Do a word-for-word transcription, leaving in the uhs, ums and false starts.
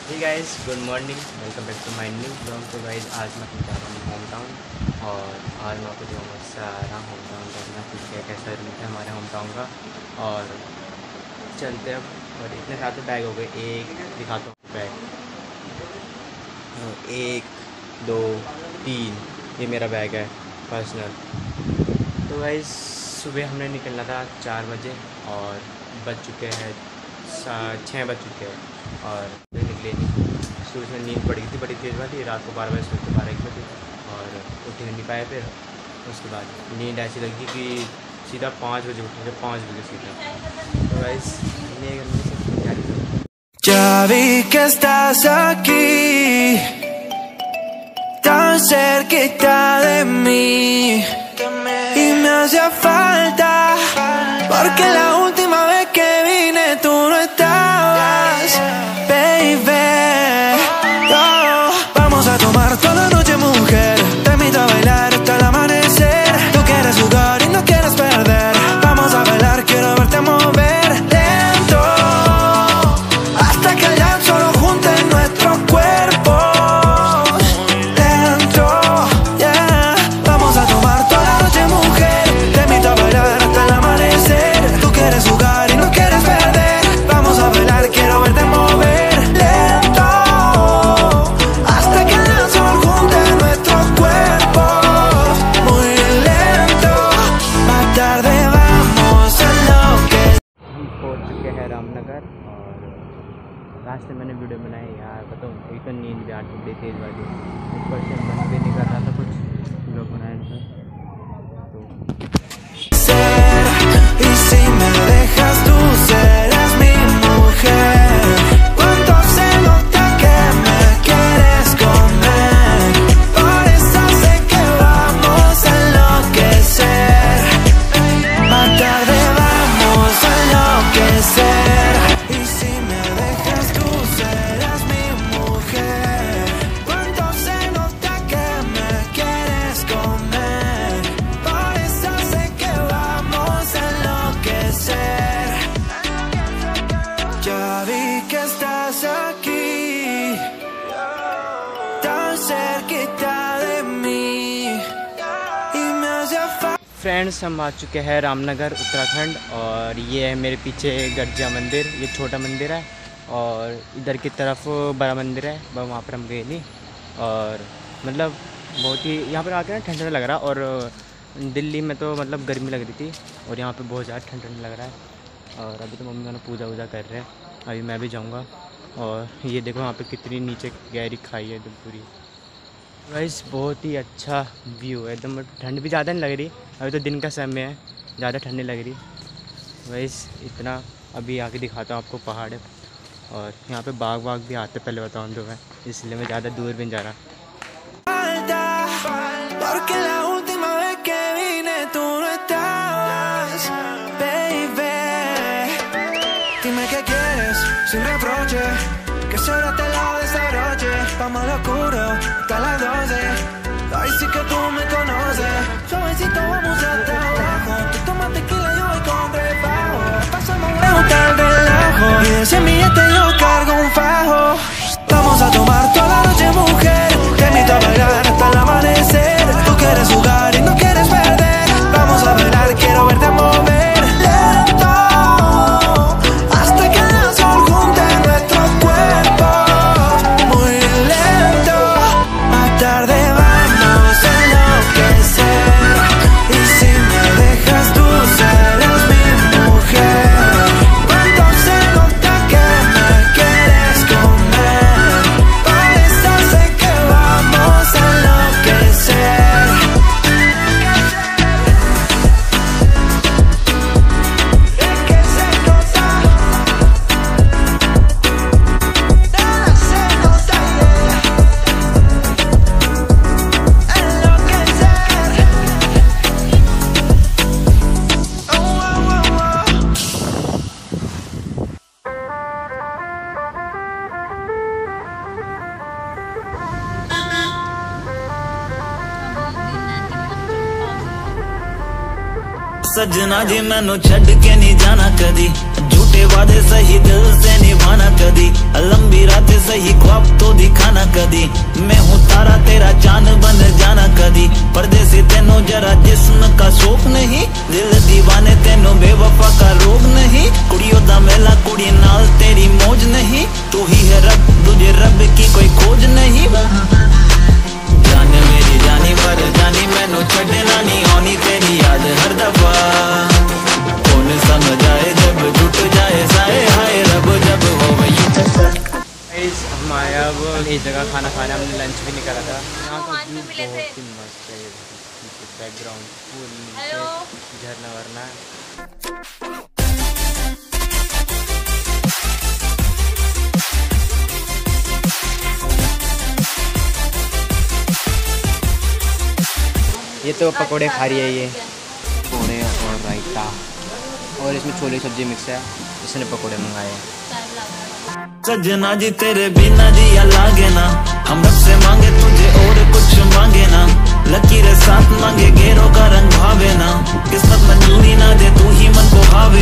Hey guys, good morning, welcome back to my new blog. तो guys आज मैं जा रहा हूँ होम टाउन और आज मैं आपको दिखाऊंगा सारा होम टाउन करना कुछ क्या कैसा रूट है हमारे होम टाउन का। और चलते अब, और इतने सारे बैग हो गए, एक दिखाता हूँ बैग, एक दो तीन, ये मेरा बैग है पर्सनल। तो गाइस सुबह हमने निकलना था चार बजे और बज चुके हैं छः बज चुके हैं और निकले नहीं। सूरज में नींद पड़ गई थी बड़ी तेज़ वाली, रात को बारह बजे सोते बारह एक बजे और उठ नहीं पाए। फिर उसके बाद नींद ऐसी लगी कि सीधा पाँच बजे उठे, पाँच बजे सीधा। तो guys ya vi que estás aquí, tan cerquita de mí, y me hacía falta, porque la última vez que vine tú no estabas, baby. Oh, vamos a tomar toda la noche, mujer, te invito a bailar hasta el amanecer. Tú quieres jugar y no quieres perder, vamos a bailar, quiero verte mover lento, hasta que el llanto lo junte en nuestros cuerpos. Lento, yeah. Vamos a tomar toda la noche, mujer, te invito a bailar hasta el amanecer. Tú quieres jugar y no quieres perder, vamos a bailar, quiero verte mover lento, hasta que el llanto lo junte en nuestros cuerpos. Muy lento, más tarde vamos a enloquecer. हम पहुँच चुके हैं रामनगर और रास्ते मैंने video बनाई यार, बताऊँ एक तो नींद भी आठ बड़ी तेज़ वाली, ऊपर से मन भी नहीं कर रहा था कुछ वीडियो बनाए थे। Y si me dejas tú serás mi mujer. Cuánto se nota que me quieres comer, por eso sé que vamos a enloquecer. Más tarde vamos a enloquecer. Y si me dejas tú serás mi mujer. Cuánto se nota que me quieres comer, por eso sé que vamos a enloquecer. Ya vi que estás aquí, tan cerquita de mí, y me hacía falta. Friends, हम आ चुके हैं रामनगर उत्तराखंड और ये है मेरे पीछे गर्जा मंदिर, ये छोटा मंदिर है और इधर की तरफ बड़ा मंदिर है, वहाँ पर हम गए नहीं। और मतलब बहुत ही यहाँ पर आके ना ठंडा लग रहा, और दिल्ली में तो मतलब गर्मी लग रही थी और यहाँ पे बहुत ज़्यादा ठंड लग रहा है। और अभी तो मम्मी वाला पूजा वूजा कर रहे हैं, अभी मैं भी जाऊँगा। और ये देखो यहाँ पे कितनी नीचे गहरी खाई है एकदम पूरी। गाइस बहुत ही अच्छा व्यू है एकदम, ठंड भी ज़्यादा नहीं लग रही, अभी तो दिन का समय है, ज़्यादा ठंड नहीं लग रही। गाइस इतना अभी आके दिखाता हूँ आपको पहाड़ है, और यहाँ पे बाग बाग भी आते, पहले बताऊँ तो मैं, इसलिए मैं ज़्यादा दूर भी नहीं जा रहा। Porque la última vez que vine tú no estabas, baby. Dime qué quieres, sin reproche, que solo te lo desabroche. Vamos al oscuro, hasta las doce, ay sí que tú me conoces. Suavecito vamos hasta abajo, tú tomas tequila, yo voy con refajo. Pasamos a gustar el relajo, y de ese billete yo cargo un fajo. Vamos a tomar toda la noche, mujer, te invito a bailar hasta el amanecer. Tú quieres jugar y no quieres perder, vamos a bailar, quiero verte mover lento, hasta que el sol junte nuestros cuerpos. Muy lento, más tarde vamos a enloquecer. Y si me dejas tú serás mi mujer. Cuánto se nota que me quieres comer, por eso sé que vamos a enloquecer. सजना जी मैनू छड़ के नहीं जाना कदी, झूठे वादे सही दिल से निभाना कदी, लंबी रात सही कदी, मैं हूँ तारा तेरा चांद बन जाना कदी। परदेसी तेनों जरा जिस्म का शौक नहीं, दिल दीवाने तेनों बेवफा का रोग नहीं। कुड़ियों दा मेला कुड़ी नाल तेरी मौज नहीं, तू ही है रब तुझे रब की कोई खोज नहीं। जान मेरी जानी पर जानी मैनू छड़ना नहीं आनी तेरी याद हर दफा। कौन समझ आए जब टूट जाए साए हाय रब जब हो गई। हम आए अब एक जगह खाना खाने, हमने लंच भी नहीं करा था। यहाँ का व्यू बहुत ही मस्त है, बैकग्राउंड फुल नीचे झरना वरना। ये तो पकोड़े खा रही है, ये पकोड़े और रायता, और इसमें छोले सब्जी मिक्स है। इसने पकोड़े मंगाए। सजना जी तेरे बिना जिया लागे ना, हम रब से मांगे तुझे और कुछ मांगे ना। लकीर साथ मांगे गेरों का रंग भावे ना, किस्मत मंजूरी ना दे तू ही मन को भावे।